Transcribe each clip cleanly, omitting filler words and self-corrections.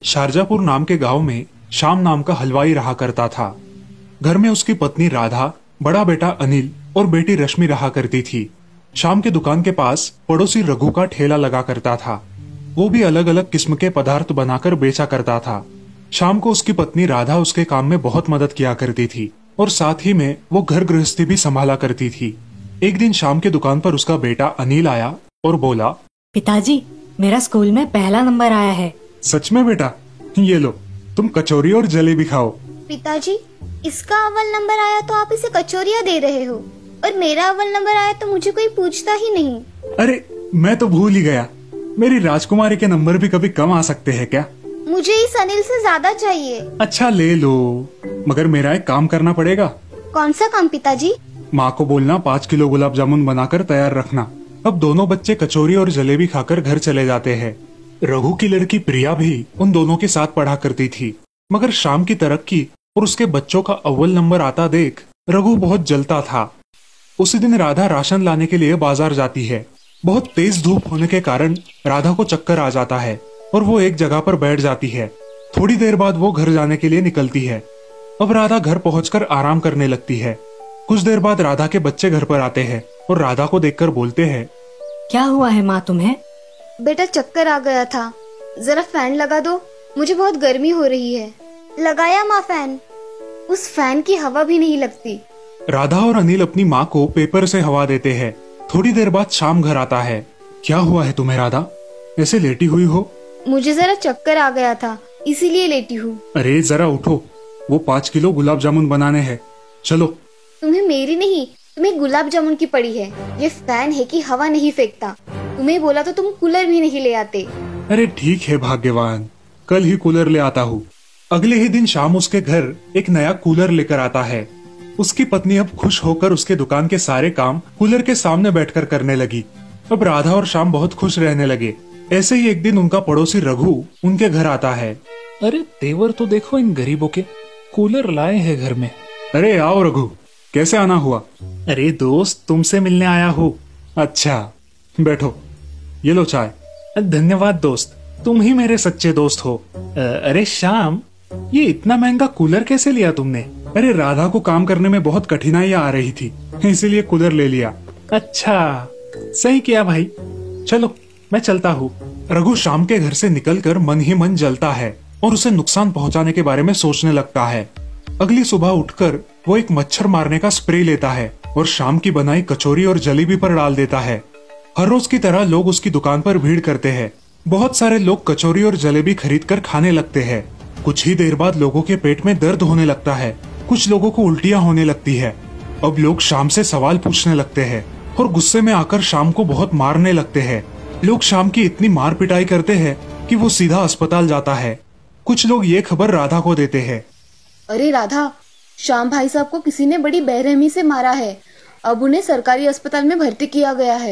शारजापुर नाम के गांव में श्याम नाम का हलवाई रहा करता था। घर में उसकी पत्नी राधा, बड़ा बेटा अनिल और बेटी रश्मि रहा करती थी। श्याम के दुकान के पास पड़ोसी रघु का ठेला लगा करता था। वो भी अलग अलग किस्म के पदार्थ बनाकर बेचा करता था। श्याम को उसकी पत्नी राधा उसके काम में बहुत मदद किया करती थी और साथ ही में वो घर गृहस्थी भी संभाला करती थी। एक दिन श्याम के दुकान पर उसका बेटा अनिल आया और बोला, पिताजी, मेरा स्कूल में पहला नंबर आया है। सच में बेटा? ये लो, तुम कचौरी और जलेबी खाओ। पिताजी, इसका अव्वल नंबर आया तो आप इसे कचौरियाँ दे रहे हो, और मेरा अव्वल नंबर आया तो मुझे कोई पूछता ही नहीं। अरे मैं तो भूल ही गया, मेरी राजकुमारी के नंबर भी कभी कम आ सकते हैं क्या? मुझे इस अनिल से ज्यादा चाहिए। अच्छा ले लो, मगर मेरा एक काम करना पड़ेगा। कौन सा काम पिताजी? माँ को बोलना 5 किलो गुलाब जामुन बनाकर तैयार रखना। अब दोनों बच्चे कचौरी और जलेबी खाकर घर चले जाते हैं। रघु की लड़की प्रिया भी उन दोनों के साथ पढ़ा करती थी, मगर श्याम की तरक्की और उसके बच्चों का अव्वल नंबर आता देख रघु बहुत जलता था। उसी दिन राधा राशन लाने के लिए बाजार जाती है। बहुत तेज धूप होने के कारण राधा को चक्कर आ जाता है और वो एक जगह पर बैठ जाती है। थोड़ी देर बाद वो घर जाने के लिए निकलती है। अब राधा घर पहुंचकर आराम करने लगती है। कुछ देर बाद राधा के बच्चे घर पर आते हैं और राधा को देखकर बोलते हैं, क्या हुआ है माँ तुम्हें? बेटा चक्कर आ गया था, जरा फैन लगा दो, मुझे बहुत गर्मी हो रही है। लगाया माँ फैन, उस फैन की हवा भी नहीं लगती। राधा और अनिल अपनी माँ को पेपर से हवा देते हैं। थोड़ी देर बाद श्याम घर आता है। क्या हुआ है तुम्हें राधा, ऐसे लेटी हुई हो? मुझे जरा चक्कर आ गया था, इसीलिए लेटी हूँ। अरे जरा उठो, वो 5 किलो गुलाब जामुन बनाने हैं, चलो। तुम्हें मेरी नहीं, तुम्हें गुलाब जामुन की पड़ी है। ये फैन है कि हवा नहीं फेंकता। तुम्हें बोला तो तुम कूलर भी नहीं ले आते। अरे ठीक है भाग्यवान, कल ही कूलर ले आता हूँ। अगले ही दिन शाम उसके घर एक नया कूलर लेकर आता है। उसकी पत्नी अब खुश होकर उसके दुकान के सारे काम कूलर के सामने बैठकर करने लगी। अब राधा और श्याम बहुत खुश रहने लगे। ऐसे ही एक दिन उनका पड़ोसी रघु उनके घर आता है। अरे तेवर तो देखो इन गरीबों के, कूलर लाए हैं घर में। अरे आओ रघु, कैसे आना हुआ? अरे दोस्त, तुमसे मिलने आया हूँ। अच्छा बैठो, ये लो चाय। धन्यवाद दोस्त, तुम ही मेरे सच्चे दोस्त हो। अरे श्याम, ये इतना महंगा कूलर कैसे लिया तुमने? अरे राधा को काम करने में बहुत कठिनाइयां आ रही थी, इसीलिए कूलर ले लिया। अच्छा, सही किया भाई। चलो मैं चलता हूँ। रघु श्याम के घर से निकलकर मन ही मन जलता है और उसे नुकसान पहुंचाने के बारे में सोचने लगता है। अगली सुबह उठकर वो एक मच्छर मारने का स्प्रे लेता है और श्याम की बनाई कचौरी और जलेबी पर डाल देता है। हर रोज की तरह लोग उसकी दुकान पर भीड़ करते हैं। बहुत सारे लोग कचौरी और जलेबी खरीद कर खाने लगते हैं। कुछ ही देर बाद लोगों के पेट में दर्द होने लगता है, कुछ लोगों को उल्टियां होने लगती है। अब लोग श्याम से सवाल पूछने लगते हैं और गुस्से में आकर श्याम को बहुत मारने लगते हैं। लोग श्याम की इतनी मार पिटाई करते हैं कि वो सीधा अस्पताल जाता है। कुछ लोग ये खबर राधा को देते हैं। अरे राधा, श्याम भाई साहब को किसी ने बड़ी बेरहमी से मारा है। अब उन्हें सरकारी अस्पताल में भर्ती किया गया है।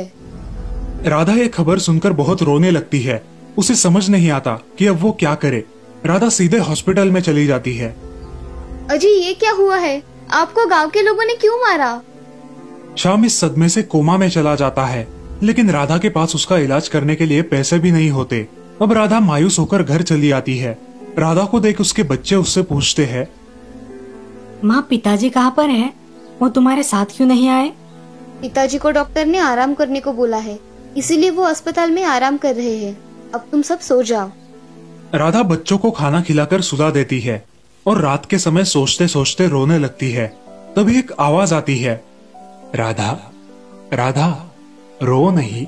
राधा ये खबर सुनकर बहुत रोने लगती है। उसे समझ नहीं आता कि अब वो क्या करे। राधा सीधे हॉस्पिटल में चली जाती है। अजी, ये क्या हुआ है? आपको गांव के लोगों ने क्यों मारा? श्याम इस सदमे से कोमा में चला जाता है, लेकिन राधा के पास उसका इलाज करने के लिए पैसे भी नहीं होते। अब राधा मायूस होकर घर चली आती है। राधा को देख उसके बच्चे उससे पूछते हैं, माँ पिताजी कहाँ पर है? वो तुम्हारे साथ क्यों नहीं आए? पिताजी को डॉक्टर ने आराम करने को बोला है, इसीलिए वो अस्पताल में आराम कर रहे हैं। अब तुम सब सो जाओ। राधा बच्चों को खाना खिलाकर सुला देती है और रात के समय सोचते सोचते रोने लगती है। तभी एक आवाज आती है, राधा राधा रो नहीं।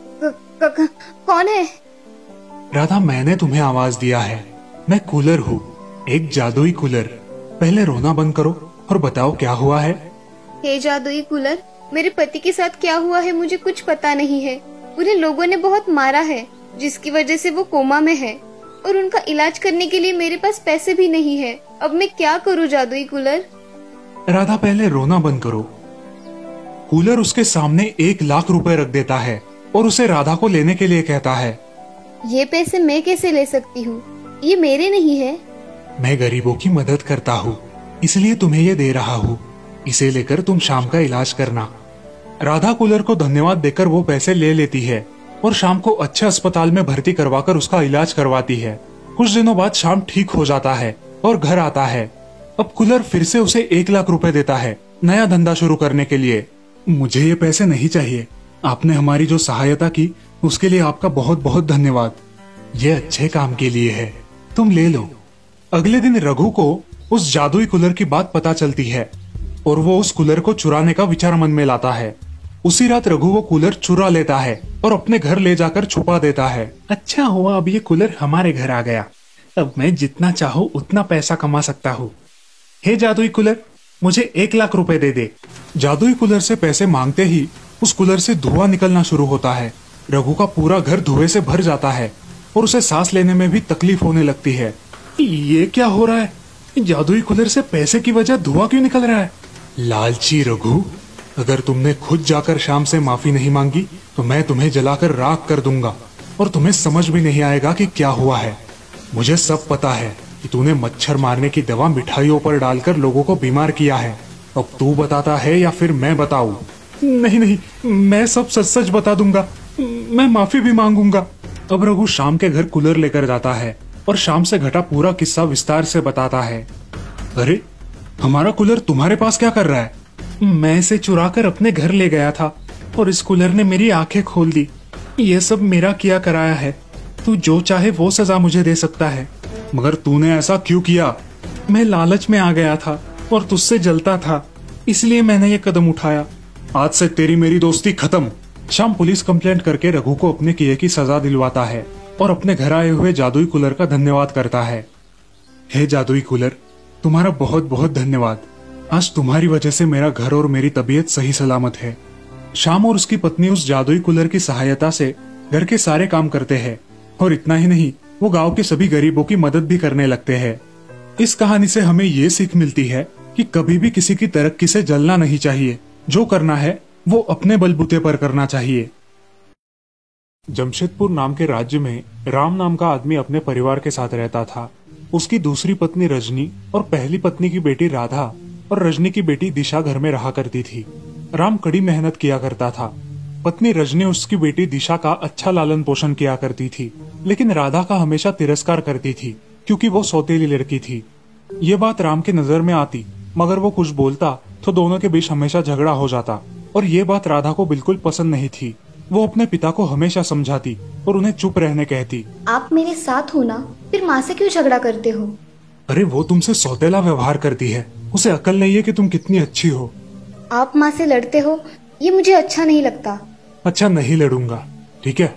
कौन है? राधा, मैंने तुम्हें आवाज दिया है। मैं कूलर हूँ, एक जादुई कूलर। पहले रोना बंद करो और बताओ क्या हुआ है। हे जादुई कूलर, मेरे पति के साथ क्या हुआ है मुझे कुछ पता नहीं है। उन्हें लोगों ने बहुत मारा है, जिसकी वजह से वो कोमा में है, और उनका इलाज करने के लिए मेरे पास पैसे भी नहीं है। अब मैं क्या करूँ जादुई कूलर? राधा, पहले रोना बंद करो। कूलर उसके सामने 1 लाख रुपए रख देता है और उसे राधा को लेने के लिए कहता है। ये पैसे मैं कैसे ले सकती हूँ? ये मेरे नहीं है। मैं गरीबों की मदद करता हूँ, इसलिए तुम्हें ये दे रहा हूँ। इसे लेकर तुम शाम का इलाज करना। राधा कूलर को धन्यवाद देकर वो पैसे ले लेती है और शाम को अच्छे अस्पताल में भर्ती करवाकर उसका इलाज करवाती है। कुछ दिनों बाद शाम ठीक हो जाता है और घर आता है। अब कूलर फिर से उसे 1 लाख रुपए देता है नया धंधा शुरू करने के लिए। मुझे ये पैसे नहीं चाहिए, आपने हमारी जो सहायता की उसके लिए आपका बहुत बहुत धन्यवाद। ये अच्छे काम के लिए है, तुम ले लो। अगले दिन रघु को उस जादुई कूलर की बात पता चलती है और वो उस कूलर को चुराने का विचार मन में लाता है। उसी रात रघु वो कूलर चुरा लेता है और अपने घर ले जाकर छुपा देता है। अच्छा हुआ अब ये कूलर हमारे घर आ गया, अब मैं जितना चाहूँ उतना पैसा कमा सकता हूँ। हे जादुई कूलर, मुझे 1 लाख रुपए दे दे। जादुई कूलर से पैसे मांगते ही उस कूलर से धुआं निकलना शुरू होता है। रघु का पूरा घर धुएं से भर जाता है और उसे सांस लेने में भी तकलीफ होने लगती है। ये क्या हो रहा है? जादुई कूलर से पैसे की वजह धुआं क्यों निकल रहा है? लालची रघु, अगर तुमने खुद जाकर शाम से माफी नहीं मांगी तो मैं तुम्हें जलाकर राख कर दूंगा और तुम्हें समझ भी नहीं आएगा कि क्या हुआ है। मुझे सब पता है कि तूने मच्छर मारने की दवा मिठाइयों पर डालकर लोगों को बीमार किया है। अब तू बताता है या फिर मैं बताऊं? नहीं नहीं, मैं सब सच सच बता दूंगा, मैं माफी भी मांगूंगा। अब रघु शाम के घर कूलर लेकर जाता है और शाम से घटा पूरा किस्सा विस्तार से बताता है। अरे, हमारा कूलर तुम्हारे पास क्या कर रहा है? मैं इसे चुरा कर अपने घर ले गया था और इस कूलर ने मेरी आंखें खोल दी। ये सब मेरा किया कराया है, तू जो चाहे वो सजा मुझे दे सकता है। मगर तूने ऐसा क्यों किया? मैं लालच में आ गया था और तुझसे जलता था, इसलिए मैंने ये कदम उठाया। आज से तेरी मेरी दोस्ती खत्म। शाम पुलिस कंप्लेंट करके रघु को अपने किए की सजा दिलवाता है और अपने घर आए हुए जादुई कूलर का धन्यवाद करता है। हे जादुई कूलर, तुम्हारा बहुत बहुत धन्यवाद। आज तुम्हारी वजह से मेरा घर और मेरी तबीयत सही सलामत है। शाम और उसकी पत्नी उस जादुई कूलर की सहायता से घर के सारे काम करते हैं और इतना ही नहीं, वो गांव के सभी गरीबों की मदद भी करने लगते हैं। इस कहानी से हमें ये सीख मिलती है कि कभी भी किसी की तरक्की से जलना नहीं चाहिए। जो करना है वो अपने बलबूते पर करना चाहिए। जमशेदपुर नाम के राज्य में राम नाम का आदमी अपने परिवार के साथ रहता था। उसकी दूसरी पत्नी रजनी और पहली पत्नी की बेटी राधा और रजनी की बेटी दिशा घर में रहा करती थी। राम कड़ी मेहनत किया करता था। पत्नी रजनी उसकी बेटी दिशा का अच्छा लालन पोषण किया करती थी, लेकिन राधा का हमेशा तिरस्कार करती थी क्योंकि वो सौतेली लड़की थी। ये बात राम के नजर में आती, मगर वो कुछ बोलता तो दोनों के बीच हमेशा झगड़ा हो जाता और ये बात राधा को बिल्कुल पसंद नहीं थी। वो अपने पिता को हमेशा समझाती और उन्हें चुप रहने कहती। आप मेरे साथ हो ना, फिर माँ से क्यों झगड़ा करते हो? अरे वो तुमसे सौतेला व्यवहार करती है, उसे अकल नहीं है कि तुम कितनी अच्छी हो। आप माँ से लड़ते हो, ये मुझे अच्छा नहीं लगता। अच्छा, नहीं लड़ूंगा, ठीक है।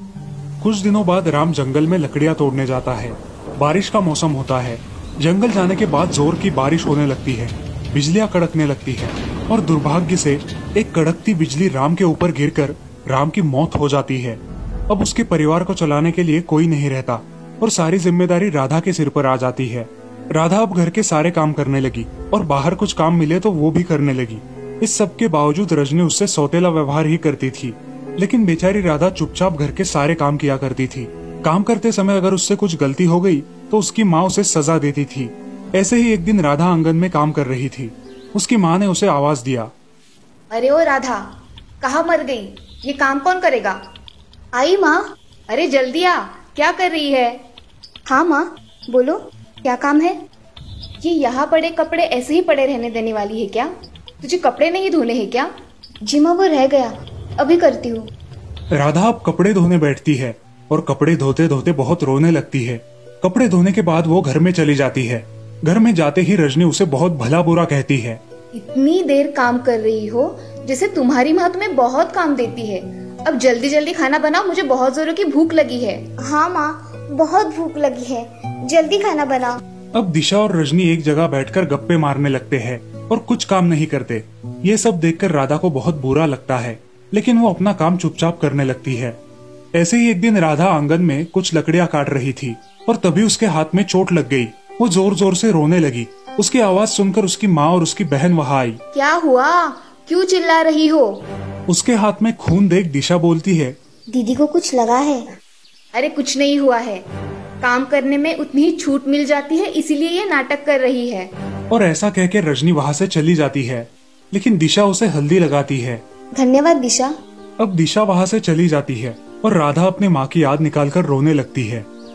कुछ दिनों बाद राम जंगल में लकड़ियाँ तोड़ने जाता है। बारिश का मौसम होता है। जंगल जाने के बाद जोर की बारिश होने लगती है, बिजलियां कड़कने लगती है और दुर्भाग्य से एक कड़कती बिजली राम के ऊपर गिरकर राम की मौत हो जाती है। अब उसके परिवार को चलाने के लिए कोई नहीं रहता और सारी जिम्मेदारी राधा के सिर पर आ जाती है। राधा अब घर के सारे काम करने लगी और बाहर कुछ काम मिले तो वो भी करने लगी। इस सब के बावजूद रजनी उससे सौतेला व्यवहार ही करती थी, लेकिन बेचारी राधा चुपचाप घर के सारे काम किया करती थी। काम करते समय अगर उससे कुछ गलती हो गई तो उसकी माँ उसे सजा देती थी। ऐसे ही एक दिन राधा आंगन में काम कर रही थी। उसकी माँ ने उसे आवाज दिया। अरे ओ राधा, कहाँ मर गई? ये काम कौन करेगा? आई माँ, अरे जल्दी आ, क्या कर रही है? हाँ माँ, बोलो क्या काम है? ये यहाँ पड़े कपड़े ऐसे ही पड़े रहने देने वाली है क्या? तुझे कपड़े नहीं धोने हैं क्या? जी माँ, वो रह गया, अभी करती हूँ। राधा अब कपड़े धोने बैठती है और कपड़े धोते धोते बहुत रोने लगती है। कपड़े धोने के बाद वो घर में चली जाती है। घर में जाते ही रजनी उसे बहुत भला बुरा कहती है। इतनी देर काम कर रही हो जैसे तुम्हारी माँ तुम्हें बहुत काम देती है। अब जल्दी जल्दी खाना बनाओ, मुझे बहुत जोरों की भूख लगी है। हाँ माँ, बहुत भूख लगी है, जल्दी खाना बनाओ। अब दिशा और रजनी एक जगह बैठकर गप्पे मारने लगते हैं और कुछ काम नहीं करते। ये सब देखकर राधा को बहुत बुरा लगता है, लेकिन वो अपना काम चुपचाप करने लगती है। ऐसे ही एक दिन राधा आंगन में कुछ लकड़ियां काट रही थी और तभी उसके हाथ में चोट लग गई। वो जोर जोर से रोने लगी। उसकी आवाज सुनकर उसकी माँ और उसकी बहन वहाँ आई। क्या हुआ, क्यों चिल्ला रही हो? उसके हाथ में खून देख दिशा बोलती है। दीदी को कुछ लगा है? अरे कुछ नहीं हुआ है, काम करने में उतनी ही छूट मिल जाती है, इसीलिए ये नाटक कर रही है। और ऐसा कहकर रजनी वहाँ से चली जाती है, लेकिन दिशा उसे हल्दी लगाती है। धन्यवाद दिशा। अब दिशा वहाँ से चली जाती है और राधा अपने माँ की याद निकालकर रोने लगती है।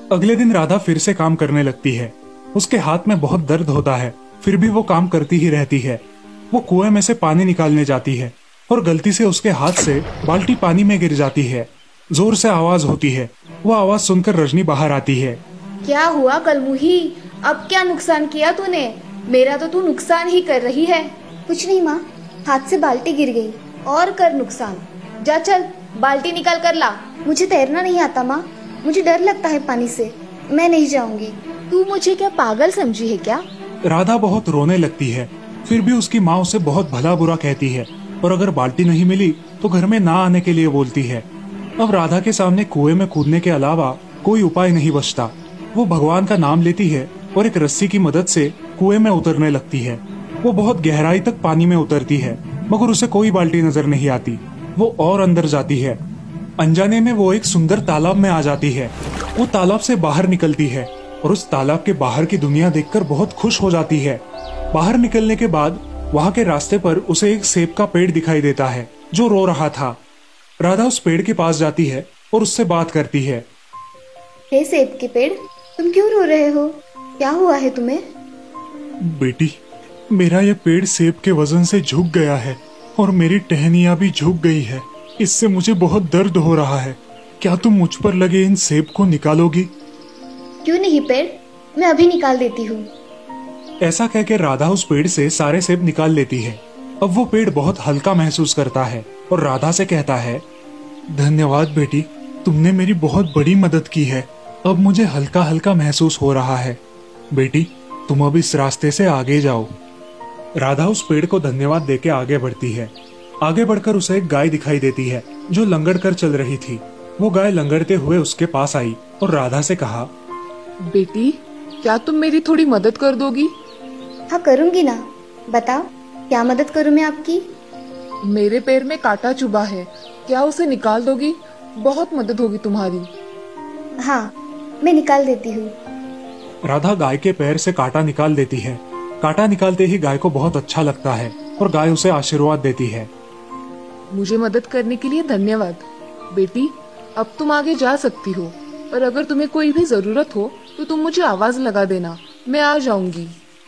अगले दिन राधा फिर से काम करने लगती है। उसके हाथ में बहुत दर्द होता है, फिर भी वो काम करती ही रहती है। वो कुएं में से पानी निकालने जाती है और गलती से उसके हाथ से बाल्टी पानी में गिर जाती है। जोर से आवाज होती है। वो आवाज सुनकर रजनी बाहर आती है। क्या हुआ कलमुही, अब क्या नुकसान किया तूने? मेरा तो तू नुकसान ही कर रही है। कुछ नहीं माँ, हाथ से बाल्टी गिर गई और कर नुकसान। जा चल, बाल्टी निकाल कर ला। मुझे तैरना नहीं आता माँ, मुझे डर लगता है पानी से, मैं नहीं जाऊंगी। तू मुझे क्या पागल समझी है क्या? राधा बहुत रोने लगती है। फिर भी उसकी माँ उसे बहुत भला बुरा कहती है और अगर बाल्टी नहीं मिली तो घर में ना आने के लिए बोलती है। अब राधा के सामने कुएं में कूदने के अलावा कोई उपाय नहीं बचता। वो भगवान का नाम लेती है और एक रस्सी की मदद से कुएं में उतरने लगती है। वो बहुत गहराई तक पानी में उतरती है मगर उसे कोई बाल्टी नजर नहीं आती। वो और अंदर जाती है। अनजाने में वो एक सुंदर तालाब में आ जाती है। वो तालाब से बाहर निकलती है और उस तालाब के बाहर की दुनिया देखकर बहुत खुश हो जाती है। बाहर निकलने के बाद वहाँ के रास्ते पर उसे एक सेब का पेड़ दिखाई देता है जो रो रहा था। राधा उस पेड़ के पास जाती है और उससे बात करती है। हे सेब के पेड़, तुम क्यों रो रहे हो? क्या हुआ है तुम्हें? बेटी, मेरा ये पेड़ सेब के वजन से झुक गया है और मेरी टहनियाँ भी झुक गई है। इससे मुझे बहुत दर्द हो रहा है। क्या तुम मुझ पर लगे इन सेब को निकालोगी? क्यों नहीं पेड़, मैं अभी निकाल देती हूँ। ऐसा कहकर राधा उस पेड़ से सारे सेब निकाल लेती है। अब वो पेड़ बहुत हल्का महसूस करता है और राधा से कहता है, धन्यवाद बेटी, तुमने मेरी बहुत बड़ी मदद की है। अब मुझे हल्का हल्का महसूस हो रहा है। बेटी, तुम अब इस रास्ते से आगे जाओ। राधा उस पेड़ को धन्यवाद देके आगे बढ़ती है। आगे बढ़कर उसे एक गाय दिखाई देती है जो लंगड़ कर चल रही थी। वो गाय लंगड़ते हुए उसके पास आई और राधा से कहा, बेटी, क्या तुम मेरी थोड़ी मदद कर दोगी? हाँ करूँगी ना, बताओ क्या मदद करूँ मैं आपकी? मेरे पैर में कांटा चुभा है, क्या उसे निकाल दोगी? बहुत मदद होगी तुम्हारी। हाँ, मैं निकाल देती हूँ। राधा गाय के पैर से कांटा निकाल देती है। कांटा निकालते ही गाय को बहुत अच्छा लगता है और गाय उसे आशीर्वाद देती है। मुझे मदद करने के लिए धन्यवाद। बेटी, अब तुम आगे जा सकती हो, और अगर तुम्हें कोई भी जरूरत हो तो तुम मुझे आवाज लगा देना, मैं आ जाऊंगी।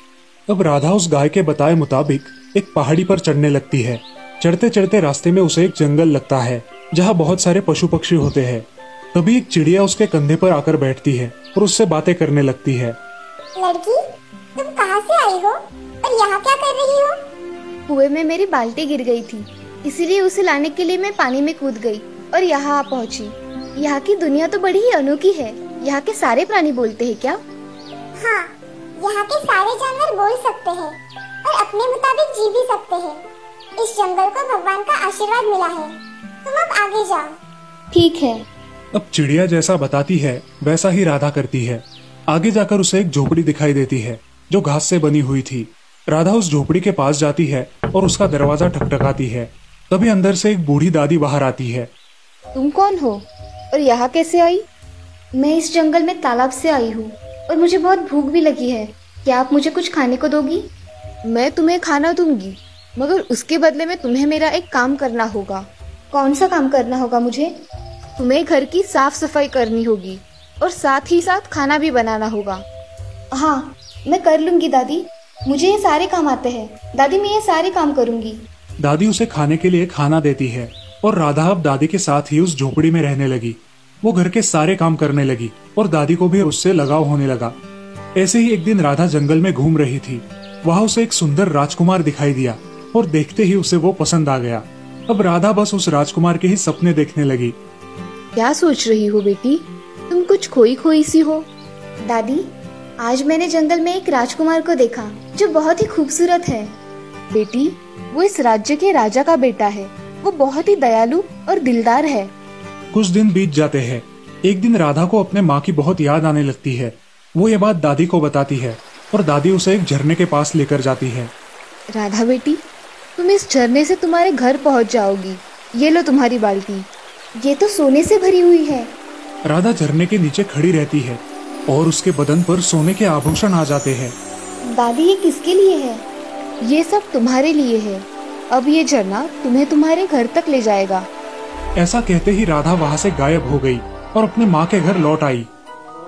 अब राधा उस गाय के बताए मुताबिक एक पहाड़ी पर चढ़ने लगती है। चढ़ते चढ़ते रास्ते में उसे एक जंगल लगता है जहाँ बहुत सारे पशु पक्षी होते हैं। तभी एक चिड़िया उसके कंधे पर आकर बैठती है और उससे बातें करने लगती है। लड़की, तुम कहाँ से आई हो और यहाँ क्या कर रही हो? कुएं में मेरी बाल्टी गिर गई थी, इसीलिए उसे लाने के लिए मैं पानी में कूद गई और यहाँ आ पहुँची। यहाँ की दुनिया तो बड़ी ही अनोखी है। यहाँ के सारे प्राणी बोलते हैं क्या? हाँ, यहाँ के सारे जानवर बोल सकते हैं और अपने मुताबिक जी भी सकते हैं। इस जंगल को भगवान का आशीर्वाद मिला है। तुम अब आगे जाओ। ठीक है। अब चिड़िया जैसा बताती है वैसा ही राधा करती है। आगे जाकर उसे एक झोपड़ी दिखाई देती है जो घास से बनी हुई थी। राधा उस झोपड़ी के पास जाती है और उसका दरवाजा ठकठकाती है। तभी अंदर से एक बूढ़ी दादी बाहर आती है। तुम कौन हो और यहाँ कैसे आई? मैं इस जंगल में तालाब से आई हूँ और मुझे बहुत भूख भी लगी है। क्या आप मुझे कुछ खाने को दोगी? मैं तुम्हें खाना दूंगी, मगर उसके बदले में तुम्हें मेरा एक काम करना होगा। कौन सा काम करना होगा मुझे? तुम्हें घर की साफ सफाई करनी होगी और साथ ही साथ खाना भी बनाना होगा। हाँ, मैं कर लूंगी दादी, मुझे ये सारे काम आते हैं। दादी, मैं ये सारे काम करूंगी। दादी उसे खाने के लिए खाना देती है और राधा अब दादी के साथ ही उस झोपड़ी में रहने लगी। वो घर के सारे काम करने लगी और दादी को भी उससे लगाव होने लगा। ऐसे ही एक दिन राधा जंगल में घूम रही थी। वहाँ उसे एक सुंदर राजकुमार दिखाई दिया और देखते ही उसे वो पसंद आ गया। अब राधा बस उस राजकुमार के ही सपने देखने लगी। क्या सोच रही हो बेटी? तुम कुछ खोई खोई सी हो। दादी, आज मैंने जंगल में एक राजकुमार को देखा जो बहुत ही खूबसूरत है। बेटी, वो इस राज्य के राजा का बेटा है। वो बहुत ही दयालु और दिलदार है। कुछ दिन बीत जाते हैं। एक दिन राधा को अपने माँ की बहुत याद आने लगती है। वो ये बात दादी को बताती है और दादी उसे एक झरने के पास लेकर जाती है। राधा बेटी, तुम इस झरने से तुम्हारे घर पहुँच जाओगी। ये लो तुम्हारी बाल्टी, ये तो सोने से भरी हुई है। राधा झरने के नीचे खड़ी रहती है और उसके बदन पर सोने के आभूषण आ जाते हैं। दादी, ये किसके लिए है? ये सब तुम्हारे लिए है। अब ये झरना तुम्हें तुम्हारे घर तक ले जाएगा। ऐसा कहते ही राधा वहाँ से गायब हो गई और अपने माँ के घर लौट आई।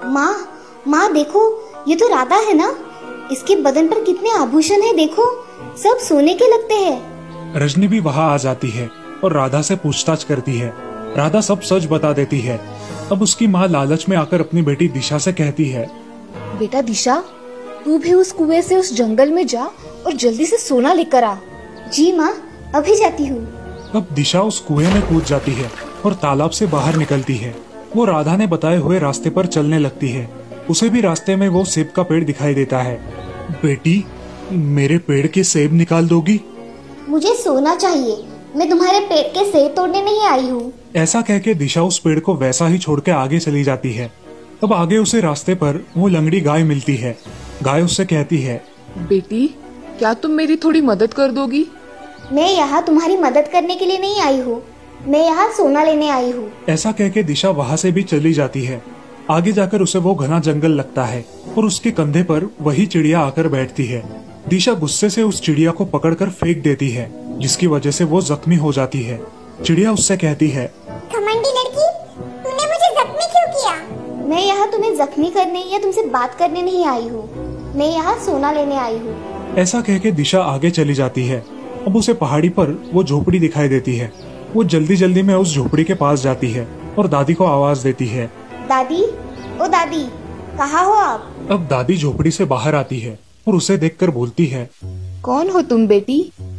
माँ देखो, ये तो राधा है ना? इसके बदन पर कितने आभूषण हैं, देखो, सब सोने के लगते हैं। रजनी भी वहाँ आ जाती है और राधा से पूछताछ करती है। राधा सब सच बता देती है। अब उसकी माँ लालच में आकर अपनी बेटी दिशा से कहती है, बेटा दिशा, तू भी उस कुएं से उस जंगल में जा और जल्दी से सोना लेकर आ। जी माँ, अभी जाती हूँ। अब दिशा उस कुएं में कूद जाती है और तालाब से बाहर निकलती है। वो राधा ने बताए हुए रास्ते पर चलने लगती है। उसे भी रास्ते में वो सेब का पेड़ दिखाई देता है। बेटी, मेरे पेड़ के सेब निकाल दोगी? मुझे सोना चाहिए, मैं तुम्हारे पेड़ के सेब तोड़ने नहीं आई हूँ। ऐसा कह के दिशा उस पेड़ को वैसा ही छोड़ के आगे चली जाती है। अब आगे उसे रास्ते पर वो लंगड़ी गाय मिलती है। गाय उससे कहती है, बेटी, क्या तुम मेरी थोड़ी मदद कर दोगी? मैं यहाँ तुम्हारी मदद करने के लिए नहीं आई हूँ, मैं यहाँ सोना लेने आई हूँ। ऐसा कह के दिशा वहाँ से भी चली जाती है। आगे जाकर उसे वो घना जंगल लगता है और उसके कंधे पर वही चिड़िया आकर बैठती है। दिशा गुस्से से उस चिड़िया को पकड़कर फेंक देती है, जिसकी वजह से वो जख्मी हो जाती है। चिड़िया उससे कहती है, घमंडी लड़की, तूने मुझे जख्मी क्यों किया? मैं यहाँ तुम्हें जख्मी करने या तुमसे बात करने नहीं आई हूँ, मैं यहाँ सोना लेने आई हूँ। ऐसा कह के दिशा आगे चली जाती है। अब उसे पहाड़ी पर वो झोपड़ी दिखाई देती है। वो जल्दी जल्दी में उस झोपड़ी के पास जाती है और दादी को आवाज देती है, दादी, ओ दादी, कहाँ हो आप? अब दादी झोपड़ी से बाहर आती है और उसे देखकर बोलती है, कौन हो तुम बेटी?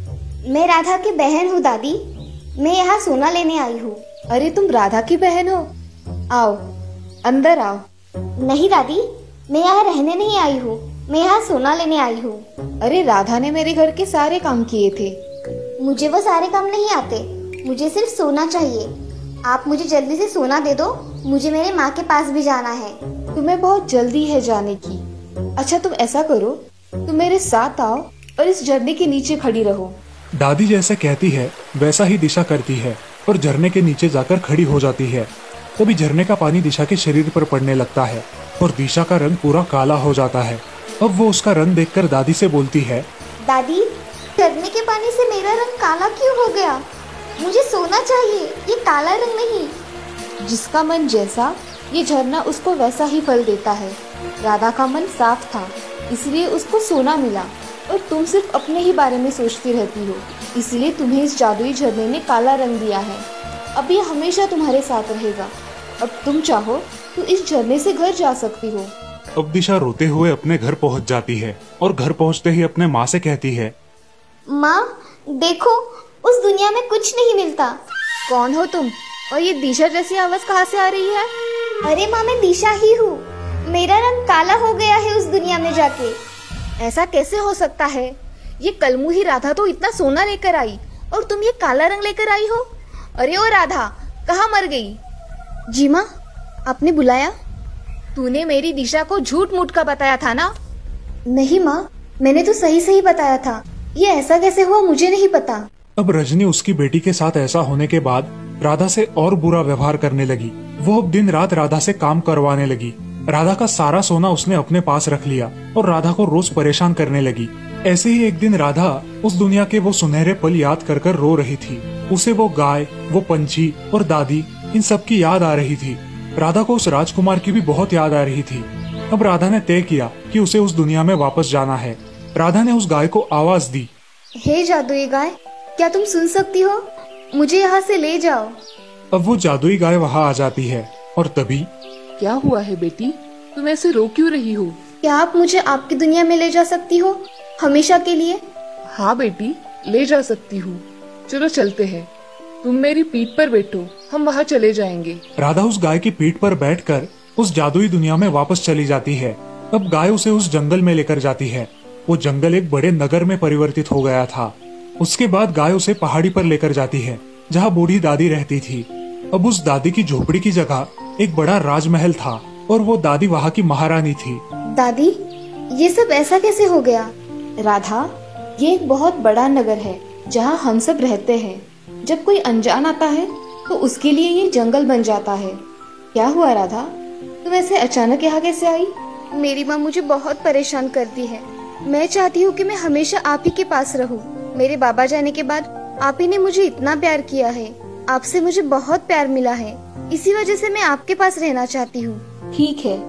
मैं राधा की बहन हूँ दादी, मैं यहाँ सोना लेने आई हूँ। अरे तुम राधा की बहन हो? आओ, अंदर आओ। नहीं दादी, मैं यहाँ रहने नहीं आई हूँ, मैं यहाँ सोना लेने आई हूँ। अरे राधा ने मेरे घर के सारे काम किए थे। मुझे वो सारे काम नहीं आते, मुझे सिर्फ सोना चाहिए। आप मुझे जल्दी से सोना दे दो, मुझे मेरे माँ के पास भी जाना है। तुम्हें बहुत जल्दी है जाने की। अच्छा तुम ऐसा करो, तुम मेरे साथ आओ और इस झरने के नीचे खड़ी रहो। दादी जैसे कहती है वैसा ही दिशा करती है और झरने के नीचे जाकर खड़ी हो जाती है। तभी झरने का पानी दिशा के शरीर पर पड़ने लगता है और दिशा का रंग पूरा काला हो जाता है। अब वो उसका रंग देखकर दादी से बोलती है, दादी, झरने के पानी से मेरा रंग काला क्यों हो गया? मुझे सोना चाहिए, ये काला रंग नहीं। जिसका मन जैसा, ये झरना उसको वैसा ही फल देता है। राधा का मन साफ था, इसलिए उसको सोना मिला और तुम सिर्फ अपने ही बारे में सोचती रहती हो, इसलिए तुम्हें इस जादुई झरने ने काला रंग दिया है। अब ये हमेशा तुम्हारे साथ रहेगा। अब तुम चाहो तो इस झरने से घर जा सकती हो। अब दिशा रोते हुए अपने घर पहुंच जाती है और घर पहुंचते ही अपने माँ से कहती है, माँ देखो, उस दुनिया में कुछ नहीं मिलता। कौन हो तुम और ये दिशा जैसी आवाज कहाँ से आ रही है? अरे माँ, मैं दिशा ही हूँ, मेरा रंग काला हो गया है उस दुनिया में जाके। ऐसा कैसे हो सकता है? ये कलमू ही राधा तो इतना सोना लेकर आई और तुम ये काला रंग लेकर आई हो। अरे ओ राधा, कहाँ मर गई? जी माँ, आपने बुलाया? तूने मेरी दिशा को झूठ मूठ का बताया था ना? नहीं माँ, मैंने तो सही सही बताया था। ये ऐसा कैसे हुआ मुझे नहीं पता। अब रजनी उसकी बेटी के साथ ऐसा होने के बाद राधा से और बुरा व्यवहार करने लगी। वो अब दिन रात राधा से काम करवाने लगी। राधा का सारा सोना उसने अपने पास रख लिया और राधा को रोज परेशान करने लगी। ऐसे ही एक दिन राधा उस दुनिया के वो सुनहरे पल याद कर कर रो रही थी। उसे वो गाय, वो पंछी और दादी, इन सब की याद आ रही थी। राधा को उस राजकुमार की भी बहुत याद आ रही थी। अब राधा ने तय किया कि उसे उस दुनिया में वापस जाना है। राधा ने उस गाय को आवाज दी, हे जादुई गाय, क्या तुम सुन सकती हो? मुझे यहाँ से ले जाओ। अब वो जादुई गाय वहाँ आ जाती है और तभी, क्या हुआ है बेटी, तुम ऐसे रो क्यों रही हो? क्या आप मुझे आपकी दुनिया में ले जा सकती हो हमेशा के लिए? हाँ बेटी, ले जा सकती हूँ। चलो चलते हैं, तुम मेरी पीठ पर बैठो, हम वहाँ चले जाएंगे। राधा उस गाय की पीठ पर बैठकर उस जादुई दुनिया में वापस चली जाती है। अब गाय उसे उस जंगल में लेकर जाती है। वो जंगल एक बड़े नगर में परिवर्तित हो गया था। उसके बाद गाय उसे पहाड़ी पर लेकर जाती है जहाँ बूढ़ी दादी रहती थी। अब उस दादी की झोपड़ी की जगह एक बड़ा राजमहल था और वो दादी वहाँ की महारानी थी। दादी, ये सब ऐसा कैसे हो गया? राधा, ये एक बहुत बड़ा नगर है जहाँ हम सब रहते हैं। जब कोई अनजान आता है तो उसके लिए ये जंगल बन जाता है। क्या हुआ राधा, तुम ऐसे अचानक यहाँ कैसे आई? मेरी माँ मुझे बहुत परेशान करती है। मैं चाहती हूँ कि मैं हमेशा आप ही के पास रहूँ। मेरे बाबा जाने के बाद आप ही ने मुझे इतना प्यार किया है। आपसे मुझे बहुत प्यार मिला है, इसी वजह से मैं आपके पास रहना चाहती हूँ। ठीक है,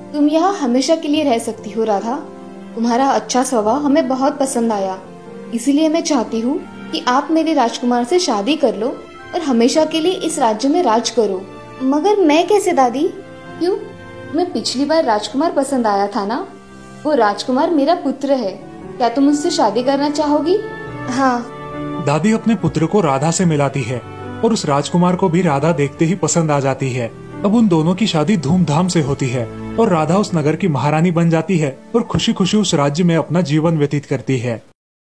तुम यहाँ हमेशा के लिए रह सकती हो राधा। तुम्हारा अच्छा स्वभाव हमें बहुत पसंद आया, इसीलिए मैं चाहती हूँ कि आप मेरे राजकुमार से शादी कर लो और हमेशा के लिए इस राज्य में राज करो। मगर मैं कैसे दादी? क्यों? तुम्हें पिछली बार राजकुमार पसंद आया था ना? वो राजकुमार मेरा पुत्र है। क्या तुम उससे शादी करना चाहोगी? हाँ। दादी अपने पुत्र को राधा से मिलाती है और उस राजकुमार को भी राधा देखते ही पसंद आ जाती है। अब उन दोनों की शादी धूमधाम से होती है और राधा उस नगर की महारानी बन जाती है और खुशी खुशी उस राज्य में अपना जीवन व्यतीत करती है।